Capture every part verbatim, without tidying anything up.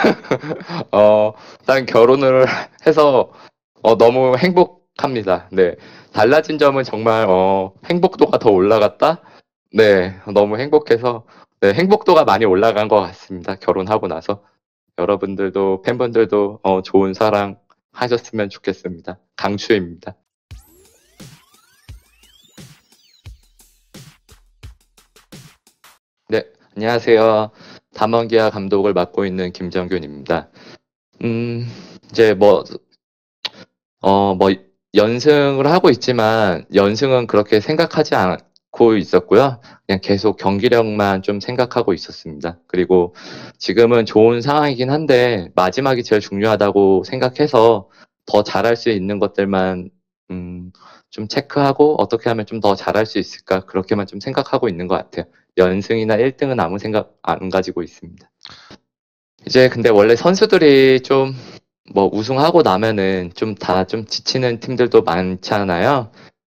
어, 일단 결혼을 해서 어, 너무 행복합니다. 네. 달라진 점은 정말 어, 행복도가 더 올라갔다? 네, 너무 행복해서 네, 행복도가 많이 올라간 것 같습니다. 결혼하고 나서. 여러분들도 팬분들도 어, 좋은 사랑 하셨으면 좋겠습니다. 강추입니다. 네, 안녕하세요. 담원기아 감독을 맡고 있는 김정균입니다. 음, 이제 뭐, 어, 뭐, 연승을 하고 있지만, 연승은 그렇게 생각하지 않고 있었고요. 그냥 계속 경기력만 좀 생각하고 있었습니다. 그리고 지금은 좋은 상황이긴 한데, 마지막이 제일 중요하다고 생각해서 더 잘할 수 있는 것들만, 음, 좀 체크하고, 어떻게 하면 좀 더 잘할 수 있을까? 그렇게만 좀 생각하고 있는 것 같아요. 연승이나 일 등은 아무 생각 안 가지고 있습니다. 이제 근데 원래 선수들이 좀 뭐 우승하고 나면은 좀 다 좀 지치는 팀들도 많잖아요.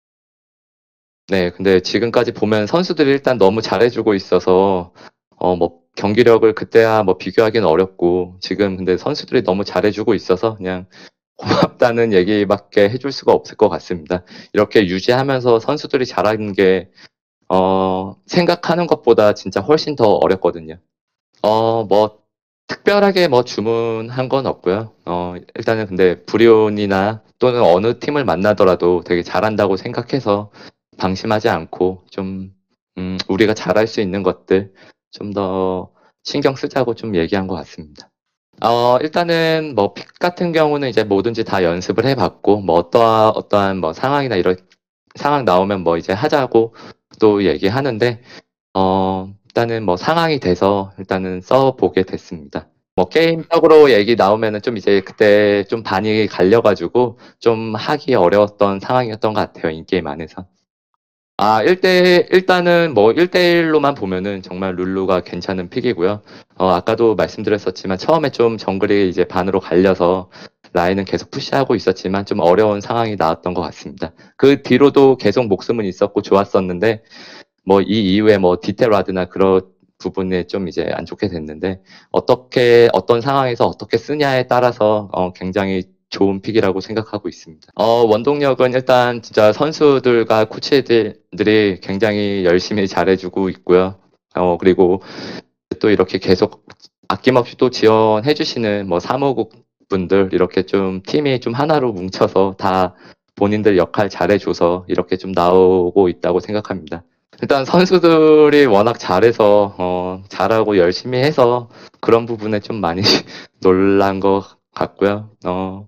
네, 근데 지금까지 보면 선수들이 일단 너무 잘해주고 있어서 어 뭐 경기력을 그때야 뭐 비교하기는 어렵고 지금 근데 선수들이 너무 잘해주고 있어서 그냥 고맙다는 얘기밖에 해줄 수가 없을 것 같습니다. 이렇게 유지하면서 선수들이 잘하는 게 어 생각하는 것보다 진짜 훨씬 더 어렵거든요. 어, 뭐, 특별하게 뭐 주문한 건 없고요. 어, 일단은 근데 브리온이나 또는 어느 팀을 만나더라도 되게 잘한다고 생각해서 방심하지 않고 좀, 음, 우리가 잘할 수 있는 것들 좀 더 신경 쓰자고 좀 얘기한 것 같습니다. 어, 일단은 뭐 픽 같은 경우는 이제 뭐든지 다 연습을 해봤고, 뭐 어떠한, 어떠한 뭐 상황이나 이런 상황 나오면 뭐 이제 하자고 또 얘기하는데, 어, 일단은 뭐 상황이 돼서 일단은 써보게 됐습니다. 뭐 게임적으로 얘기 나오면은 좀 이제 그때 좀 반이 갈려가지고 좀 하기 어려웠던 상황이었던 것 같아요. 인게임 안에서. 아, 일 대, 일단은 뭐 일 대일로만 보면은 정말 룰루가 괜찮은 픽이고요. 어, 아까도 말씀드렸었지만 처음에 좀 정글이 이제 반으로 갈려서 라인은 계속 푸시하고 있었지만 좀 어려운 상황이 나왔던 것 같습니다. 그 뒤로도 계속 목숨은 있었고 좋았었는데 뭐 이 이후에 뭐 디테라드나 그런 부분에 좀 이제 안 좋게 됐는데 어떻게 어떤 상황에서 어떻게 쓰냐에 따라서 어, 굉장히 좋은 픽이라고 생각하고 있습니다. 어, 원동력은 일단 진짜 선수들과 코치들이 굉장히 열심히 잘해주고 있고요. 어, 그리고 또 이렇게 계속 아낌없이 또 지원해주시는 뭐 사무국 분들 이렇게 좀 팀이 좀 하나로 뭉쳐서 다 본인들 역할 잘해줘서 이렇게 좀 나오고 있다고 생각합니다. 일단 선수들이 워낙 잘해서 어, 잘하고 열심히 해서 그런 부분에 좀 많이 놀란 것 같고요. 어,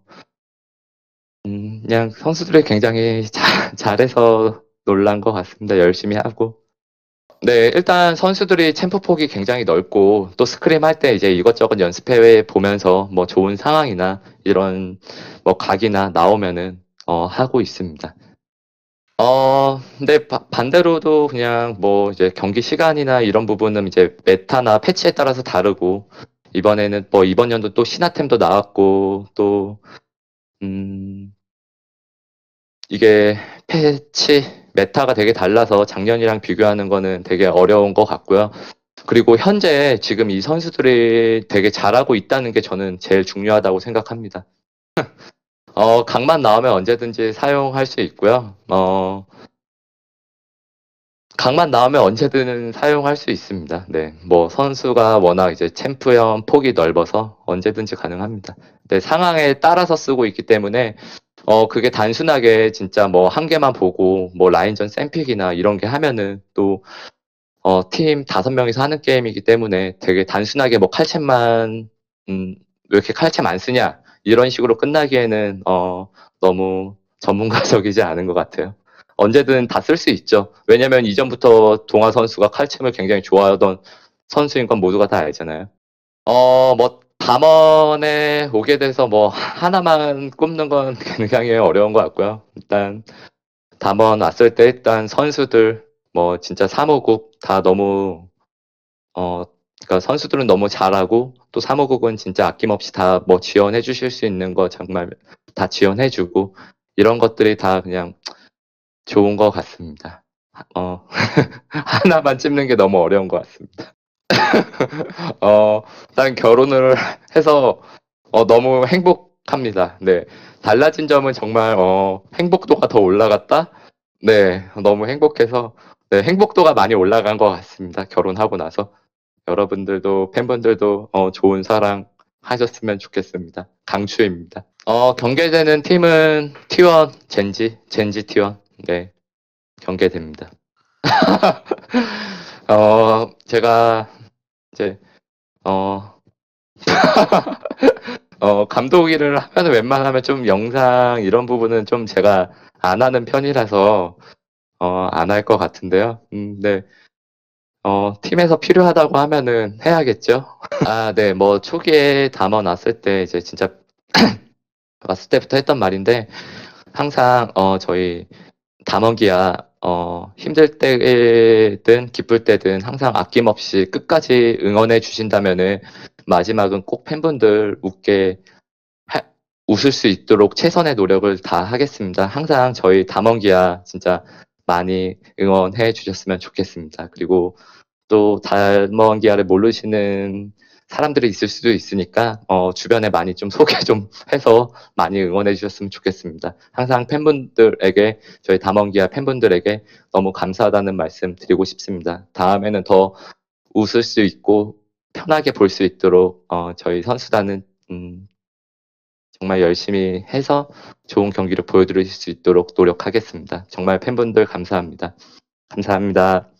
음, 그냥 선수들이 굉장히 잘, 잘해서 놀란 것 같습니다. 열심히 하고. 네, 일단 선수들이 챔프 폭이 굉장히 넓고 또 스크림 할 때 이제 이것저것 연습해 보면서 뭐 좋은 상황이나 이런 뭐 각이나 나오면은 어, 하고 있습니다. 어, 근데 바- 반대로도 그냥 뭐 이제 경기 시간이나 이런 부분은 이제 메타나 패치에 따라서 다르고 이번에는 뭐 이번 연도 또 신화템도 나왔고 또 음, 이게 패치 메타가 되게 달라서 작년이랑 비교하는 거는 되게 어려운 것 같고요. 그리고 현재 지금 이 선수들이 되게 잘하고 있다는 게 저는 제일 중요하다고 생각합니다. 어, 각만 나오면 언제든지 사용할 수 있고요. 어, 각만 나오면 언제든 사용할 수 있습니다. 네. 뭐 선수가 워낙 이제 챔프형 폭이 넓어서 언제든지 가능합니다. 네, 상황에 따라서 쓰고 있기 때문에 어 그게 단순하게 진짜 뭐 한 개만 보고 뭐 라인전 샘픽이나 이런 게 하면은 또 어 팀 다섯 명이서 하는 게임이기 때문에 되게 단순하게 뭐 칼챔만 음 왜 이렇게 칼챔 안 쓰냐 이런 식으로 끝나기에는 어 너무 전문가적이지 않은 것 같아요. 언제든 다 쓸 수 있죠. 왜냐면 이전부터 동아 선수가 칼챔을 굉장히 좋아하던 선수인 건 모두가 다 알잖아요. 어, 뭐, 담원에 오게 돼서 뭐, 하나만 꼽는 건 굉장히 어려운 것 같고요. 일단, 담원 왔을 때 일단 선수들, 뭐, 진짜 사무국 다 너무, 어, 그러니까 선수들은 너무 잘하고, 또 사무국은 진짜 아낌없이 다 뭐 지원해 주실 수 있는 거 정말 다 지원해 주고, 이런 것들이 다 그냥 좋은 것 같습니다. 어, 하나만 찝는 게 너무 어려운 것 같습니다. 어, 일단 결혼을 해서 어, 너무 행복합니다. 네. 달라진 점은 정말 어, 행복도가 더 올라갔다? 네. 너무 행복해서 네, 행복도가 많이 올라간 것 같습니다. 결혼하고 나서. 여러분들도 팬분들도 어, 좋은 사랑 하셨으면 좋겠습니다. 강추입니다. 어, 경계되는 팀은 티원, 젠지, 젠지 티원. 네. 경계됩니다. 어, 제가 이제 어, 어, 감독 일을 하면 웬만하면 좀 영상 이런 부분은 좀 제가 안 하는 편이라서 어, 안 할 것 같은데요. 음, 네. 어, 팀에서 필요하다고 하면은 해야겠죠. 아, 네. 뭐 초기에 담원 왔을 때 이제 진짜 왔을 때부터 했던 말인데 항상 어, 저희 담원기야 어, 힘들 때든 기쁠 때든 항상 아낌없이 끝까지 응원해 주신다면은 마지막은 꼭 팬분들 웃게 하- 웃을 수 있도록 최선의 노력을 다 하겠습니다. 항상 저희 담원기야 진짜 많이 응원해 주셨으면 좋겠습니다. 그리고 또 담원기야를 모르시는 사람들이 있을 수도 있으니까 어, 주변에 많이 좀 소개 좀 해서 많이 응원해 주셨으면 좋겠습니다. 항상 팬분들에게 저희 담원기야 팬분들에게 너무 감사하다는 말씀 드리고 싶습니다. 다음에는 더 웃을 수 있고 편하게 볼 수 있도록 어, 저희 선수단은 음, 정말 열심히 해서 좋은 경기를 보여드릴 수 있도록 노력하겠습니다. 정말 팬분들 감사합니다. 감사합니다.